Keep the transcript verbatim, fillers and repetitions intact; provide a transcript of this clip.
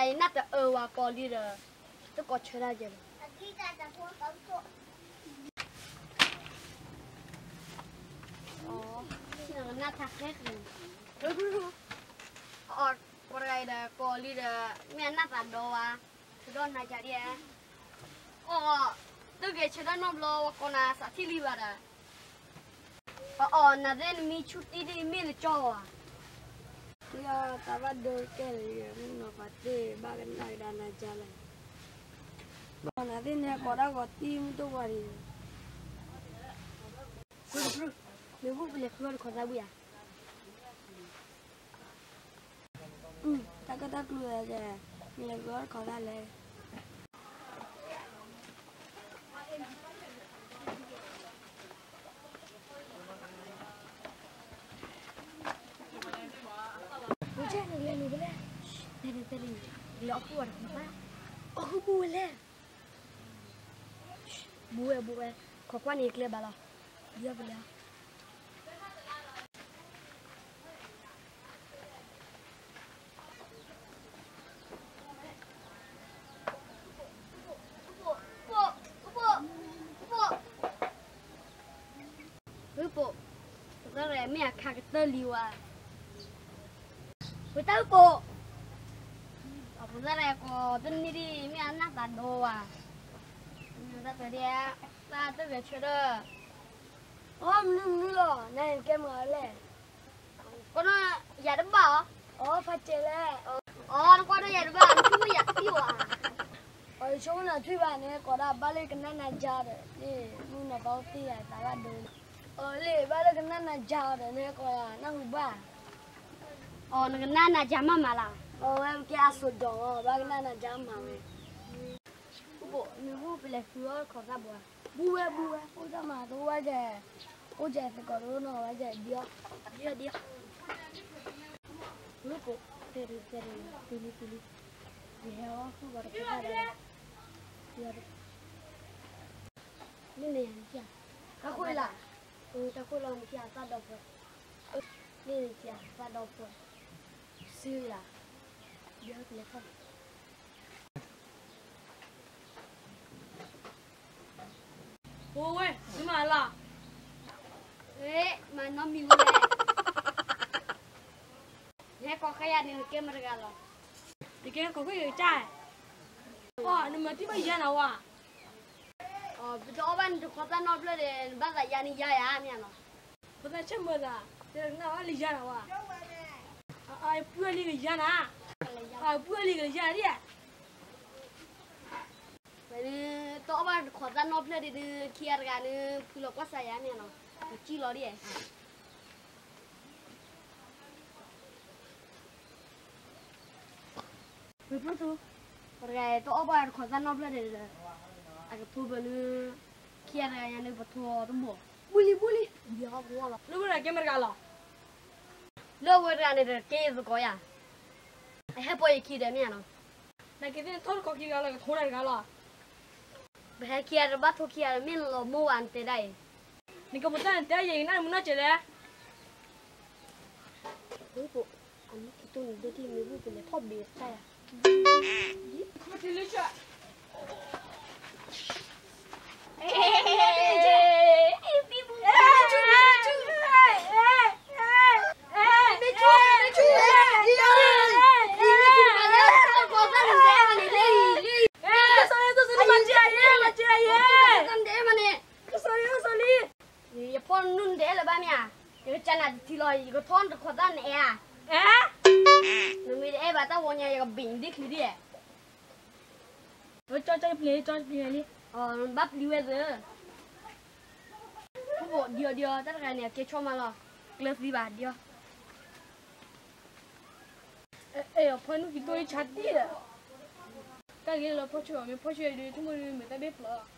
cái nát là ở và có đi rồi tôi có chơi ra rồi ờ nát thắc hết rồi ờ có cái là có đi rồi mẹ nát là đồ à tôi đón này chả đi à ờ tôi cái chơi ra nó lo còn là sao thì đi vào à ờ ờ nãy đến mi chút đi đi mi là cho à ya tava do ke no pate ba cái này đã na chala na tin ne ko da ko tim to wari nếu không phải khơi khó ra bữa ừ ta có ta lừa rồi mình là gói khó ra lên Tadi tadi, lo keluar apa? Oh boleh. Boleh boleh. Kau kan ikut bala. Dia boleh. Ibu, sekarang ni aku kata liwa. Betul ibu. Aku dah ko tu ni di mi anak tak doa, ni dah tadi ya, dah tu betul dah. oh ni ni lo này cái mà lên Kau nak ya deba? oh phát triển lên Oh, kau ada ya deba, tu mi ya tiwa. ở chỗ nào thuê bạn này có đã ba lê cái này là già rồi đi nu là bao tiền ta là đồ ở lê ba lê cái này là già rồi này có là năng ba Oh, nak nana jama malah. oh em kia sốt đỏ ba cái này là già mà mày Ibu, ni ibu boleh keluar kau tak buat. bue bue ôi sao mà tôi qua giờ ôi giờ thì có đứa nào qua giờ dia Dia dia. Ibu, teri teri, pilih pilih. Dia aku baru kita ada. Dia. Ni ni dia. các khối là Ừ, ta cô lòng kia ta đọc rồi. Ừ,นี่kia ta đọc rồi. Sư là nhớ cái không? ôi nhưng mà là Eh, mà nó miu lên. Nè có cái gì kia mà ra rồi. thì cái có cái trai ờ nhưng mà tí bây giờ nào à Ờ, bây giờ bạn được có ta nói lên bắt lại nhà nhà à mẹ nó. có ta chăm mơ ra thì nào à lý do nào à ai bữa lý cái gì à ai bữa lý cái gì đi Vậy tao bạn có ta nói lên thì kia ra nữa phụ lộc quá sai à mẹ nó. Chỉ lo đi. Vậy bữa tu. Rồi tao bạn có ta nói lên thì aku tu belu kia ra nhà nữa bắt thua đúng không? buli buli Dia aku lah. lúc này cái mà gà lò Lo vừa ra này cái gì coi à? Hay bơi kia đấy mẹ nó. này cái tên thốt có cái gà là thốt này gà lò Bây kia rồi bắt thua kia mình lo mua ăn tới đây. này có một tên tên gì này muốn nói chuyện đấy Ủa bộ, anh cái tôi nhìn thì mình vui về thọ biệt sai à? không thì lấy chuyện thì lời có thon được khó khăn này à? à Người để bà tao vào nhà có bình đi thì đi. cho cho cho play cho play đi Ờ, bắt đi bây giờ. Không bộ điều điều tất cả này kia cho mà lo. Clip đi bà điều. ê ở phần cái tôi chặt đi cái cái là phô chiều mình phô chiều đi chúng mình mới ta biết là